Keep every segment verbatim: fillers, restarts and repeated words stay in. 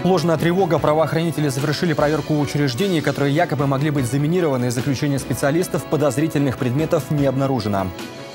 Ложная тревога. Правоохранители завершили проверку учреждений, которые якобы могли быть заминированы. Заключение специалистов подозрительных предметов не обнаружено.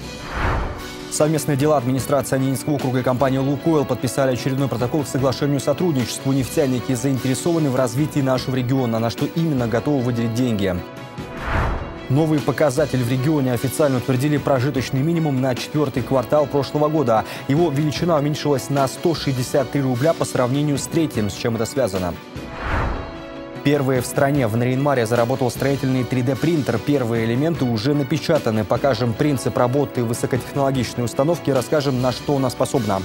Совместные дела администрации Ненецкого округа и компании «Лукойл» подписали очередной протокол к соглашению сотрудничеству. Нефтяники заинтересованы в развитии нашего региона, на что именно готовы выделить деньги. Новый показатель в регионе. Официально утвердили прожиточный минимум на четвертый квартал прошлого года. Его величина уменьшилась на сто шестьдесят три рубля по сравнению с третьим. С чем это связано? Первые в стране. В Нарьян-Маре заработал строительный три дэ принтер. Первые элементы уже напечатаны. Покажем принцип работы высокотехнологичной установки и расскажем, на что она способна.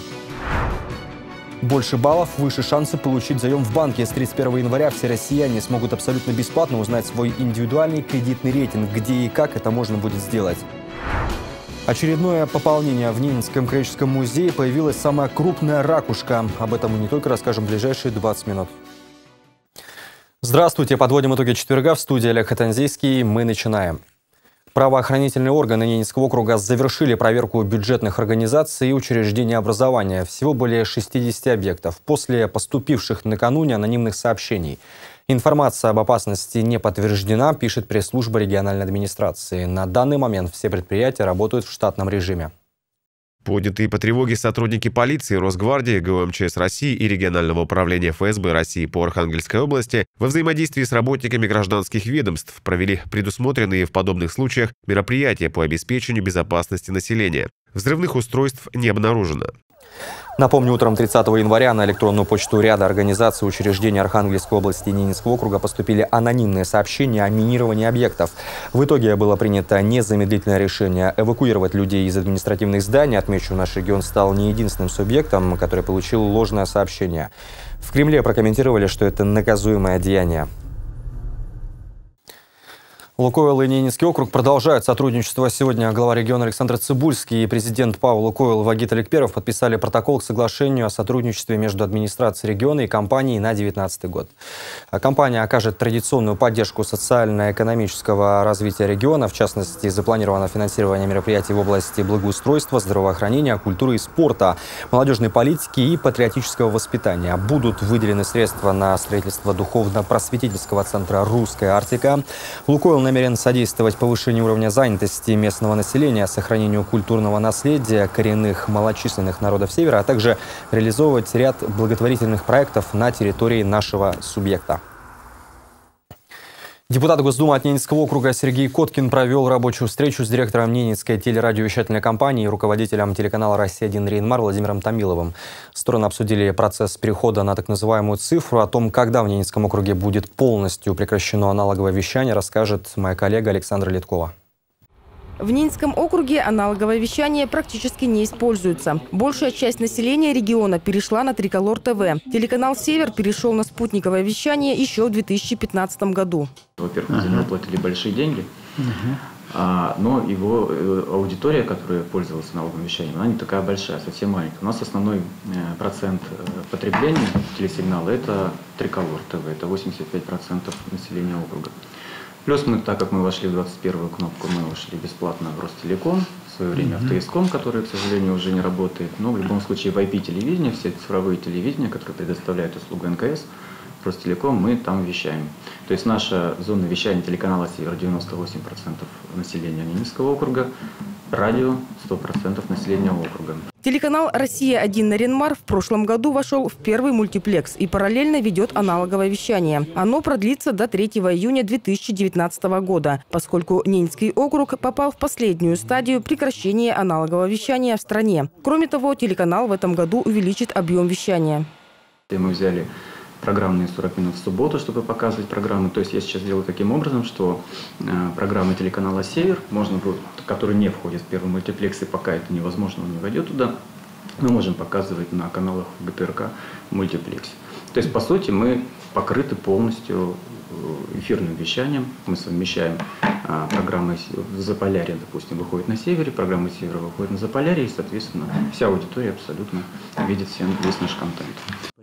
Больше баллов, выше шансы получить заем в банке. С тридцать первого января все россияне смогут абсолютно бесплатно узнать свой индивидуальный кредитный рейтинг. Где и как это можно будет сделать. Очередное пополнение. В Ненецком краеведческом музее появилась самая крупная ракушка. Об этом мы не только расскажем в ближайшие двадцать минут. Здравствуйте. Подводим итоги четверга. В студии Олег Хатанзийский. Мы начинаем. Правоохранительные органы Ненецкого округа завершили проверку бюджетных организаций и учреждений образования. Всего более шестидесяти объектов. После поступивших накануне анонимных сообщений. Информация об опасности не подтверждена, пишет пресс-служба региональной администрации. На данный момент все предприятия работают в штатном режиме. Поднятые по тревоге сотрудники полиции, Росгвардии, гэ о эм че эс России и регионального управления эф эс бэ России по Архангельской области во взаимодействии с работниками гражданских ведомств провели предусмотренные в подобных случаях мероприятия по обеспечению безопасности населения. Взрывных устройств не обнаружено. Напомню, утром тридцатого января на электронную почту ряда организаций и учреждений Архангельской области и Ненецкого округа поступили анонимные сообщения о минировании объектов. В итоге было принято незамедлительное решение эвакуировать людей из административных зданий. Отмечу, наш регион стал не единственным субъектом, который получил ложное сообщение. В Кремле прокомментировали, что это наказуемое деяние. «Лукойл» и Ненецкий округ продолжают сотрудничество. Сегодня глава региона Александр Цыбульский и президент ПАО «Лукойл» Вагит Аликперов подписали протокол к соглашению о сотрудничестве между администрацией региона и компанией на две тысячи девятнадцатый год. Компания окажет традиционную поддержку социально-экономического развития региона. В частности, запланировано финансирование мероприятий в области благоустройства, здравоохранения, культуры и спорта, молодежной политики и патриотического воспитания. Будут выделены средства на строительство духовно-просветительского центра «Русская Арктика». «Лукойл» намерен содействовать повышению уровня занятости местного населения, сохранению культурного наследия коренных малочисленных народов Севера, а также реализовывать ряд благотворительных проектов на территории нашего субъекта. Депутат Госдумы от Ненецкого округа Сергей Коткин провел рабочую встречу с директором Ненецкой телерадиовещательной компании и руководителем телеканала «Россия один» Нарьян-Мар Владимиром Томиловым. Стороны обсудили процесс перехода на так называемую цифру. О том, когда в Ненецком округе будет полностью прекращено аналоговое вещание, расскажет моя коллега Александра Литкова. В Ненецком округе аналоговое вещание практически не используется. Большая часть населения региона перешла на Триколор ТВ. Телеканал «Север» перешел на спутниковое вещание еще в две тысячи пятнадцатом году. Во-первых, за него платили большие деньги, а, но его аудитория, которая пользовалась аналоговым вещанием, она не такая большая, совсем маленькая. У нас основной процент потребления телесигнала – это Триколор ТВ, это восемьдесят пять процентов населения округа. Плюс мы, так как мы вошли в двадцать первую кнопку, мы вошли бесплатно в Ростелеком, в свое время в ТСКом, который, к сожалению, уже не работает. Но в любом случае в ай пи-телевидении, все цифровые телевидения, которые предоставляют услугу эн ка эс, Ростелеком, мы там вещаем. То есть наша зона вещания телеканала «Север» девяносто восемь процентов населения Ненецкого округа, радио сто процентов населения округа. Телеканал «Россия один» Нарьян-Мар в прошлом году вошел в первый мультиплекс и параллельно ведет аналоговое вещание. Оно продлится до третьего июня две тысячи девятнадцатого года, поскольку Ненецкий округ попал в последнюю стадию прекращения аналогового вещания в стране. Кроме того, телеканал в этом году увеличит объем вещания. Мы взяли программные сорок минут в субботу, чтобы показывать программы. То есть я сейчас делаю таким образом, что э, программы телеканала «Север», можно будет, который не входит в первый мультиплекс, и пока это невозможно, он не войдет туда, мы можем показывать на каналах гэ тэ эр ка мультиплекс. То есть, по сути, мы покрыты полностью эфирным вещанием. Мы совмещаем а, программы Заполярья, допустим, выходит на Севере, программы Севера выходит на Заполярье, и, соответственно, вся аудитория абсолютно видит весь наш контент.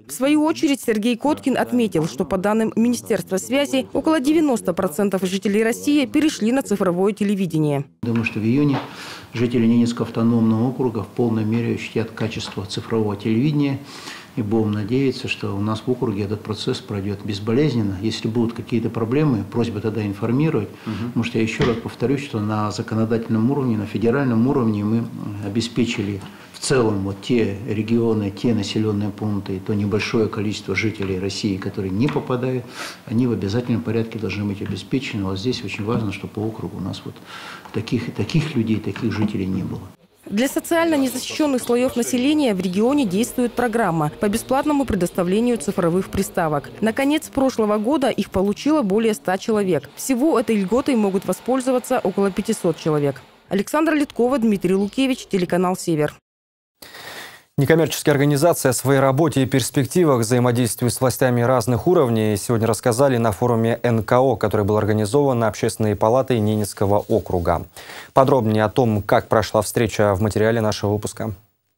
В свою очередь Сергей Коткин отметил, что по данным Министерства связи, около девяноста процентов жителей России перешли на цифровое телевидение. Думаю, что в июне жители Ненецкого автономного округа в полной мере ощутят качество цифрового телевидения. И будем надеяться, что у нас в округе этот процесс пройдет безболезненно. Если будут какие-то проблемы, просьба тогда информировать. Угу. Потому что я еще раз повторюсь, что на законодательном уровне, на федеральном уровне мы обеспечили в целом вот те регионы, те населенные пункты, то небольшое количество жителей России, которые не попадают, они в обязательном порядке должны быть обеспечены. Вот здесь очень важно, чтобы по округу у нас вот таких, таких людей, таких жителей не было. Для социально незащищенных слоев населения в регионе действует программа по бесплатному предоставлению цифровых приставок. На конец прошлого года их получило более ста человек. Всего этой льготой могут воспользоваться около пятисот человек. Александра Литкова, Дмитрий Лукевич, телеканал «Север». Некоммерческие организации о своей работе и перспективах взаимодействия с властями разных уровней сегодня рассказали на форуме эн ка о, который был организован Общественной палатой Ненецкого округа. Подробнее о том, как прошла встреча, в материале нашего выпуска.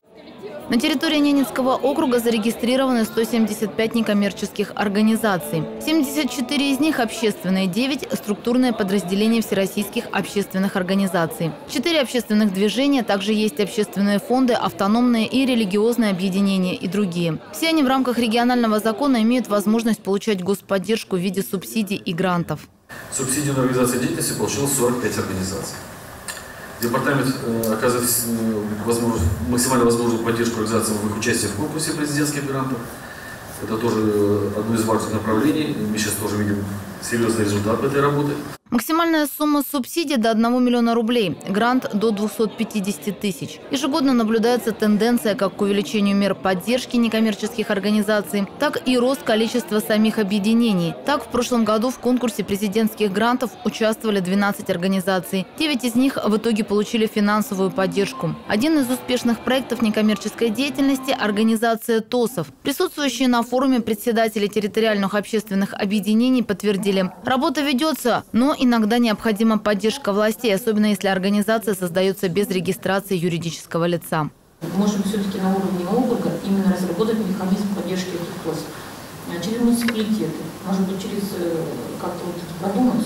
На территории Ненецкого округа зарегистрированы сто семьдесят пять некоммерческих организаций. семьдесят четыре из них общественные, девять – структурные подразделения всероссийских общественных организаций. четыре общественных движения, также есть общественные фонды, автономные и религиозные объединения и другие. Все они в рамках регионального закона имеют возможность получать господдержку в виде субсидий и грантов. Субсидию на организацию деятельности получил сорок пять организаций. Департамент э, оказывает э, возможность, максимально возможную поддержку организациям в их участии в конкурсе президентских грантов. Это тоже одно из важных направлений. Мы сейчас тоже видим серьезный результат этой работы. Максимальная сумма субсидий до одного миллиона рублей, грант до двухсот пятидесяти тысяч. Ежегодно наблюдается тенденция как к увеличению мер поддержки некоммерческих организаций, так и рост количества самих объединений. Так, в прошлом году в конкурсе президентских грантов участвовали двенадцать организаций. девять из них в итоге получили финансовую поддержку. Один из успешных проектов некоммерческой деятельности – организация ТОСов. Присутствующие на форуме председатели территориальных общественных объединений подтвердили – работа ведется, но иногда необходима поддержка властей, особенно если организация создается без регистрации юридического лица. Можем все-таки на уровне округа именно разработать механизм поддержки этих ТОС. Через муниципалитеты, может быть, через как-то вот продумать.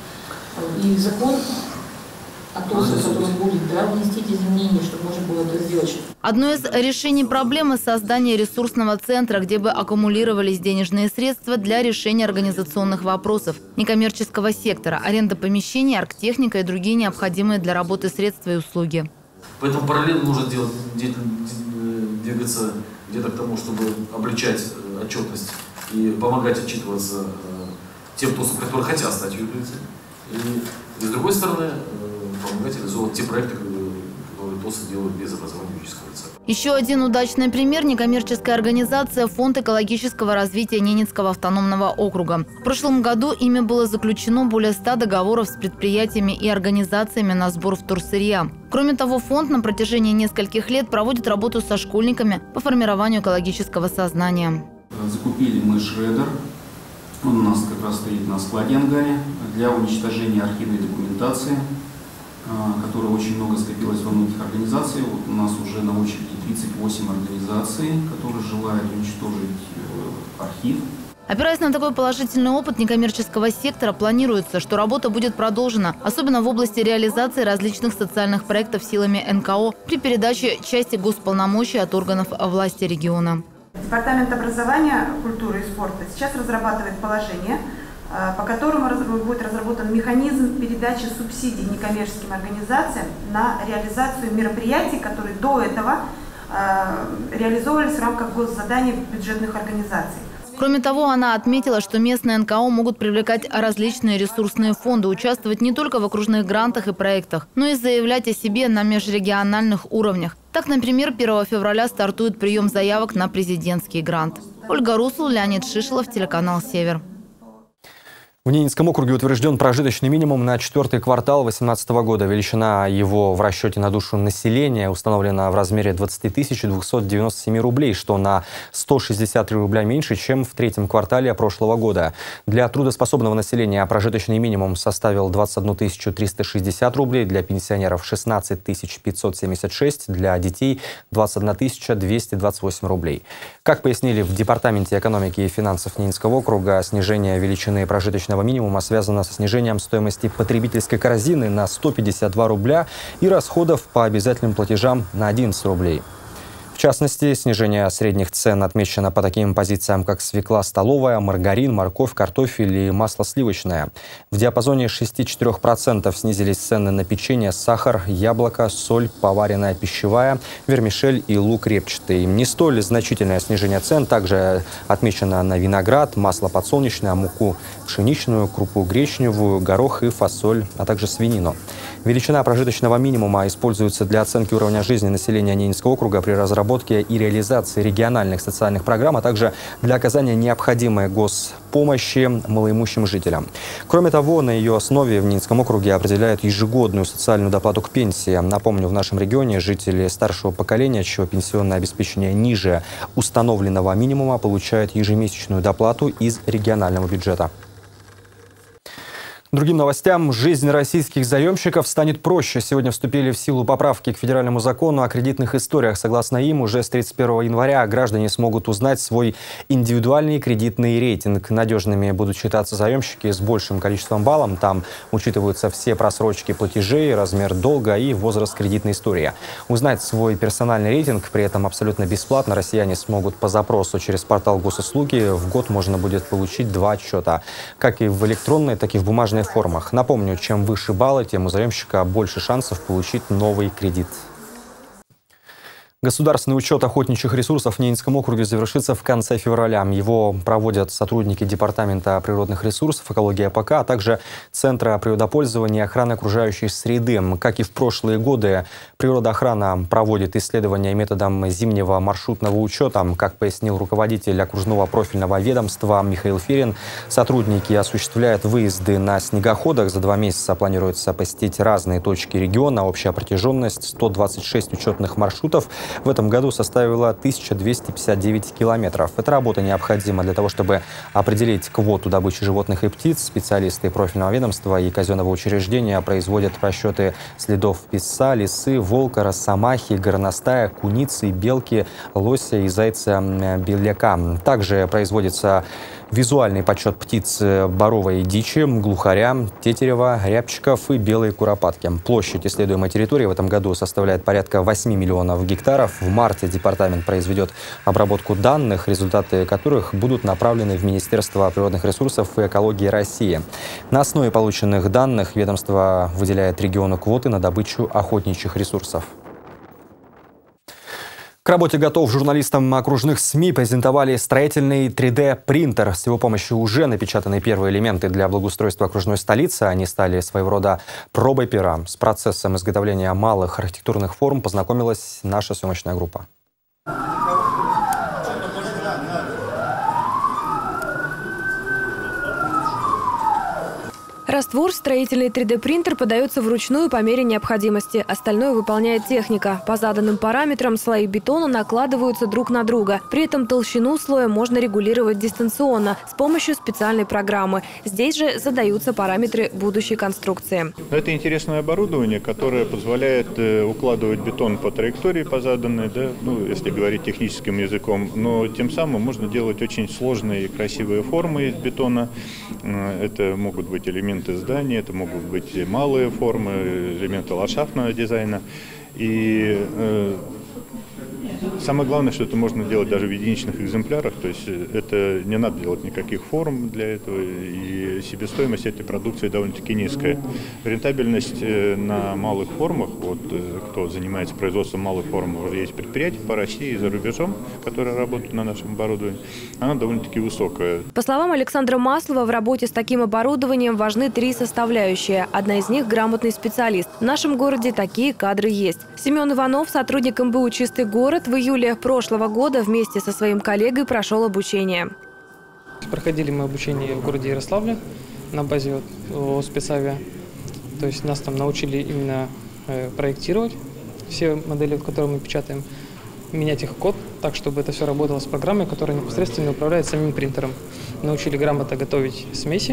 И закон о ТОСах, который будет, да, внести изменения, чтобы можно было это сделать. Одно из решений проблемы – создание ресурсного центра, где бы аккумулировались денежные средства для решения организационных вопросов некоммерческого сектора, аренда помещений, оргтехника и другие необходимые для работы средства и услуги. Поэтому параллельно нужно делать, двигаться где-то к тому, чтобы облегчать отчетность и помогать отчитываться тем ТОСам, которые хотят стать юрлицами. И, и с другой стороны, помогать реализовывать те проекты, которые ТОСы делают без образования юридического лица. Еще один удачный пример – некоммерческая организация «Фонд экологического развития Ненецкого автономного округа». В прошлом году ими было заключено более ста договоров с предприятиями и организациями на сбор вторсырья. Кроме того, фонд на протяжении нескольких лет проводит работу со школьниками по формированию экологического сознания. Закупили мы шредер. Он у нас как раз стоит на складе ангаре для уничтожения архивной документации, которая очень много скопилось во многих организациях. Вот у нас уже на очереди тридцать восемь организаций, которые желают уничтожить архив. Опираясь на такой положительный опыт некоммерческого сектора, планируется, что работа будет продолжена, особенно в области реализации различных социальных проектов силами эн ка о при передаче части госполномочий от органов власти региона. Департамент образования, культуры и спорта сейчас разрабатывает положение, по которому будет разработан механизм передачи субсидий некоммерческим организациям на реализацию мероприятий, которые до этого реализовывались в рамках госзаданий бюджетных организаций. Кроме того, она отметила, что местные эн ка о могут привлекать различные ресурсные фонды, участвовать не только в окружных грантах и проектах, но и заявлять о себе на межрегиональных уровнях. Так, например, первого февраля стартует прием заявок на президентский грант. Ольга Русул, Леонид Шишелов, телеканал «Север». В Ненецком округе утвержден прожиточный минимум на четвертый квартал две тысячи восемнадцатого года. Величина его в расчете на душу населения установлена в размере двадцати тысяч двухсот девяноста семи рублей, что на сто шестьдесят три рубля меньше, чем в третьем квартале прошлого года. Для трудоспособного населения прожиточный минимум составил двадцать одну тысячу триста шестьдесят рублей, для пенсионеров шестнадцать тысяч пятьсот семьдесят шесть, для детей двадцать одна тысяча двести двадцать восемь рублей. Как пояснили в Департаменте экономики и финансов Ненецкого округа, снижение величины прожиточного минимума связано со снижением стоимости потребительской корзины на сто пятьдесят два рубля и расходов по обязательным платежам на одиннадцать рублей. В частности, снижение средних цен отмечено по таким позициям, как свекла столовая, маргарин, морковь, картофель и масло сливочное. В диапазоне шести — четырёх процентов снизились цены на печенье, сахар, яблоко, соль, поваренная пищевая, вермишель и лук репчатый. Не столь значительное снижение цен также отмечено на виноград, масло подсолнечное, муку пшеничную, крупу гречневую, горох и фасоль, а также свинину. Величина прожиточного минимума используется для оценки уровня жизни населения Ненецкого округа при разработке и реализации региональных социальных программ, а также для оказания необходимой госпомощи малоимущим жителям. Кроме того, на ее основе в Ненецком округе определяют ежегодную социальную доплату к пенсии. Напомню, в нашем регионе жители старшего поколения, чье пенсионное обеспечение ниже установленного минимума, получают ежемесячную доплату из регионального бюджета. Другим новостям. Жизнь российских заемщиков станет проще. Сегодня вступили в силу поправки к федеральному закону о кредитных историях. Согласно им, уже с тридцать первого января граждане смогут узнать свой индивидуальный кредитный рейтинг. Надежными будут считаться заемщики с большим количеством баллов. Там учитываются все просрочки платежей, размер долга и возраст кредитной истории. Узнать свой персональный рейтинг при этом абсолютно бесплатно россияне смогут по запросу через портал госуслуги. В год можно будет получить два отчета. Как и в электронной, так и в бумажной формах. Напомню, чем выше баллы, тем у заемщика больше шансов получить новый кредит. Государственный учет охотничьих ресурсов в Ненецком округе завершится в конце февраля. Его проводят сотрудники Департамента природных ресурсов, экологии АПК, а также Центра природопользования и охраны окружающей среды. Как и в прошлые годы, природоохрана проводит исследования методом зимнего маршрутного учета. Как пояснил руководитель окружного профильного ведомства Михаил Ферин, сотрудники осуществляют выезды на снегоходах. За два месяца планируется посетить разные точки региона. Общая протяженность сто двадцать шесть учетных маршрутов в этом году составила тысяча двести пятьдесят девять километров. Эта работа необходима для того, чтобы определить квоту добычи животных и птиц. Специалисты профильного ведомства и казенного учреждения производят расчеты следов песца, лисы, волка, росомахи, горностая, куницы, белки, лося и зайца-беляка. Также производится визуальный подсчет птиц боровой дичи, глухаря, тетерева, рябчиков и белой куропатки. Площадь исследуемой территории в этом году составляет порядка восьми миллионов гектаров. В марте департамент произведет обработку данных, результаты которых будут направлены в Министерство природных ресурсов и экологии России. На основе полученных данных ведомство выделяет региону квоты на добычу охотничьих ресурсов. К работе готов. Журналистам окружных СМИ презентовали строительный три дэ принтер. С его помощью уже напечатаны первые элементы для благоустройства окружной столицы. Они стали своего рода пробой пера. С процессом изготовления малых архитектурных форм познакомилась наша съемочная группа. Раствор, строительный три дэ принтер подается вручную по мере необходимости. Остальное выполняет техника. По заданным параметрам слои бетона накладываются друг на друга. При этом толщину слоя можно регулировать дистанционно с помощью специальной программы. Здесь же задаются параметры будущей конструкции. Это интересное оборудование, которое позволяет укладывать бетон по траектории, по заданной, да, ну, если говорить техническим языком. Но тем самым можно делать очень сложные и красивые формы из бетона. Это могут быть элементы здания, это могут быть малые формы, элементы ландшафтного дизайна. И э, самое главное, что это можно делать даже в единичных экземплярах, то есть это не надо делать никаких форм для этого, и себестоимость этой продукции довольно-таки низкая. Рентабельность на малых формах, вот кто занимается производством малых форм, уже есть предприятия по России и за рубежом, которые работают на нашем оборудовании, она довольно-таки высокая. По словам Александра Маслова, в работе с таким оборудованием важны три составляющие. Одна из них – грамотный специалист. В нашем городе такие кадры есть. Семен Иванов, сотрудник эм бэ у «Чистый город», в июле прошлого года вместе со своим коллегой прошел обучение. Проходили мы обучение в городе Ярославле. на базе вот, спецавиа. То есть нас там научили именно э, проектировать все модели, которые мы печатаем, менять их код так, чтобы это все работало с программой, которая непосредственно управляет самим принтером. Научили грамотно готовить смеси.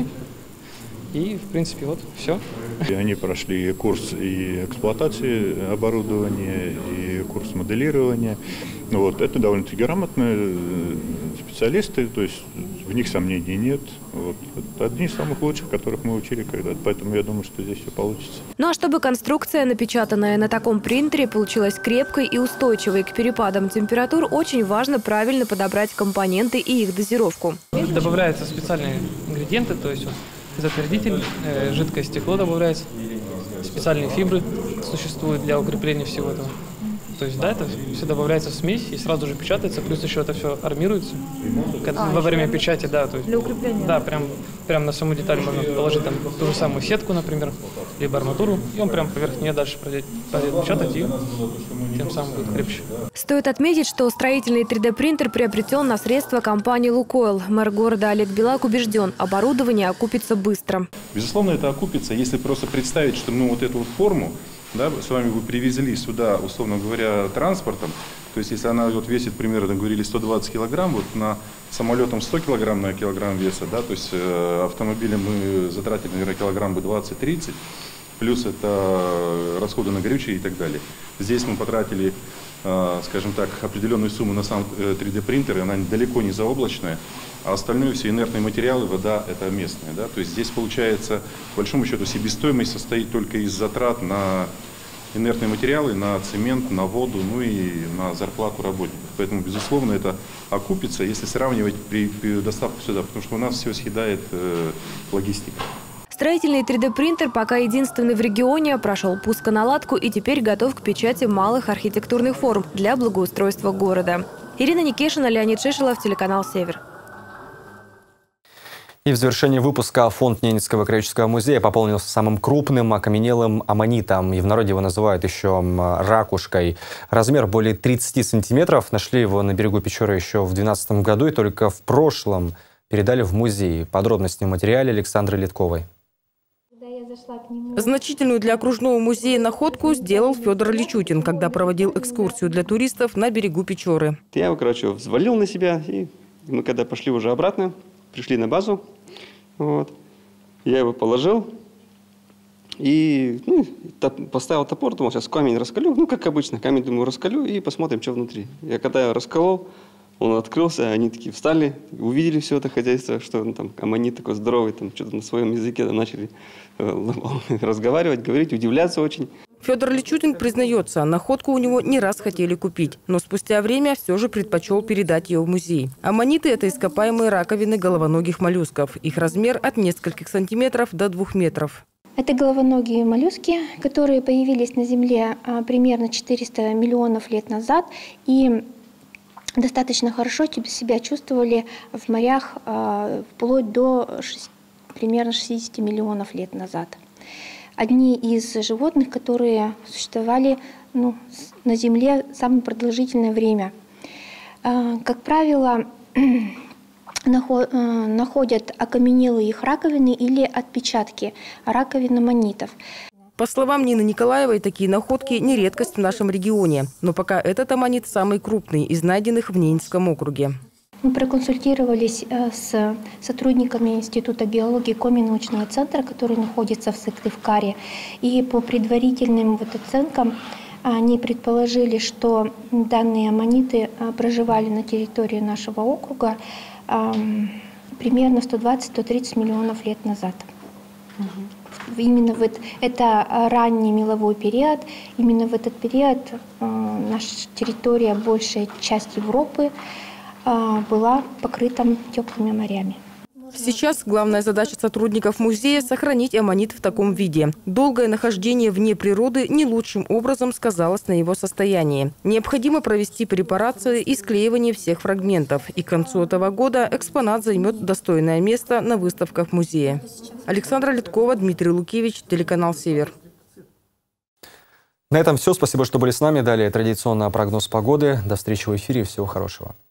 И, в принципе, вот все. И они прошли курс и эксплуатации оборудования, и курс моделирования. Вот. Это довольно-таки грамотные специалисты, то есть в них сомнений нет. Вот. Это одни из самых лучших, которых мы учили когда-то, поэтому я думаю, что здесь все получится. Ну а чтобы конструкция, напечатанная на таком принтере, получилась крепкой и устойчивой к перепадам температур, очень важно правильно подобрать компоненты и их дозировку. Добавляются специальные ингредиенты, то есть вот, затвердитель, э, жидкое стекло добавляется, специальные фибры существуют для укрепления всего этого. То есть, да, это все добавляется в смесь и сразу же печатается, плюс еще это все армируется а, во время печати, да. То есть, для укрепления? Да, прям, прям на саму деталь можно положить там ту же самую сетку, например, либо арматуру, и он прям поверх нее дальше пройдет печатать, и тем самым будет крепче. Стоит отметить, что строительный три дэ принтер приобретен на средства компании «Лукойл». Мэр города Олег Белак убежден, оборудование окупится быстро. Безусловно, это окупится, если просто представить, что ну, вот эту вот форму, да, с вами вы привезли сюда, условно говоря, транспортом. То есть, если она вот весит, примерно, говорили, сто двадцать килограмм, вот на самолетом сто килограмм на килограмм веса, да, то есть э, автомобилем мы затратили, наверное, килограмм бы двадцать-тридцать, плюс это расходы на горючее и так далее. Здесь мы потратили, э, скажем так, определенную сумму на сам три дэ принтер, она далеко не заоблачная, а остальное все инертные материалы, вода это местная, да, то есть здесь получается, по большому счету, себестоимость состоит только из затрат на инертные материалы, на цемент, на воду, ну и на зарплату работников. Поэтому, безусловно, это окупится, если сравнивать при, при доставке сюда, потому что у нас все съедает э, логистика. Строительный три дэ принтер пока единственный в регионе, прошел пусконаладку и теперь готов к печати малых архитектурных форм для благоустройства города. Ирина Никешина, Леонид Шишелов, телеканал «Север». И в завершении выпуска фонд Ненецкого краеведческого музея пополнился самым крупным окаменелым аммонитом. И в народе его называют еще ракушкой. Размер более тридцати сантиметров. Нашли его на берегу Печоры еще в две тысячи двенадцатом году и только в прошлом передали в музей. Подробности в материале Александры Литковой. Значительную для окружного музея находку сделал Федор Личутин, когда проводил экскурсию для туристов на берегу Печоры. Я его, короче, взвалил на себя, и мы когда пошли уже обратно, пришли на базу, вот, я его положил и ну, поставил топор, думал, сейчас камень раскалю, ну, как обычно, камень, думаю, раскалю и посмотрим, что внутри. Я когда его расколол, он открылся, они такие встали, увидели все это хозяйство, что ну, там аммонит такой здоровый, там что-то на своем языке там, начали э, разговаривать, говорить, удивляться очень. Федор Личутин признается, находку у него не раз хотели купить, но спустя время все же предпочел передать ее в музей. Аммониты – это ископаемые раковины головоногих моллюсков. Их размер от нескольких сантиметров до двух метров. Это головоногие моллюски, которые появились на Земле а, примерно четыреста миллионов лет назад и достаточно хорошо себя чувствовали в морях а, вплоть до шести, примерно шестидесяти миллионов лет назад. Одни из животных, которые существовали ну, на Земле самое продолжительное время. А, как правило, находят окаменелые их раковины или отпечатки раковин аммонитов. По словам Нины Николаевой, такие находки не редкость в нашем регионе. Но пока этот аммонит самый крупный из найденных в Ненецком округе. Мы проконсультировались с сотрудниками Института геологии Коми-научного центра, который находится в Сыктывкаре. И по предварительным вот оценкам они предположили, что данные аммониты проживали на территории нашего округа примерно сто двадцать — сто тридцать миллионов лет назад. Угу. Именно в это, это ранний меловой период. Именно в этот период наша территория, большая часть Европы, была покрыта теплыми морями. Сейчас главная задача сотрудников музея – сохранить аммонит в таком виде. Долгое нахождение вне природы не лучшим образом сказалось на его состоянии. Необходимо провести препарацию и склеивание всех фрагментов. И к концу этого года экспонат займет достойное место на выставках музея. Александра Литкова, Дмитрий Лукевич, телеканал «Север». На этом все. Спасибо, что были с нами. Далее традиционно прогноз погоды. До встречи в эфире. Всего хорошего.